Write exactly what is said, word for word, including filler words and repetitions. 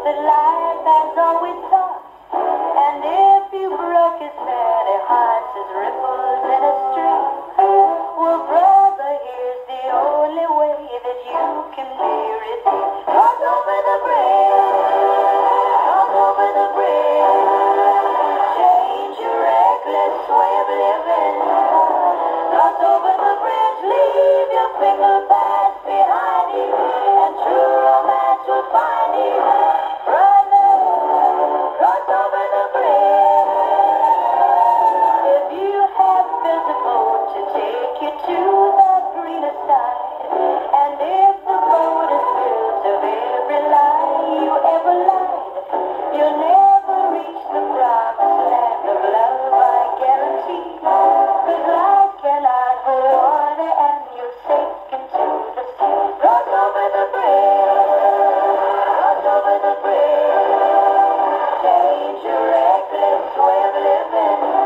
that life has always taught. And if you broke his many hearts as ripples in a stream, well, brother, here's the only way that you can be redeemed. Cross over the bridge, cross over the bridge, change your reckless way of living. Cross over the bridge, leave your finger past behind you, and true romance will find you. Brother, cross over the bridge. If you have built a boat to take you to the greener side, and if the boat is built of every lie you ever lied, you'll never reach the promised land of love, I guarantee. 'Cause life cannot hold water, and you're sinking to the sea. Cross over the bridge, cross over the bridge, change your reckless way of living.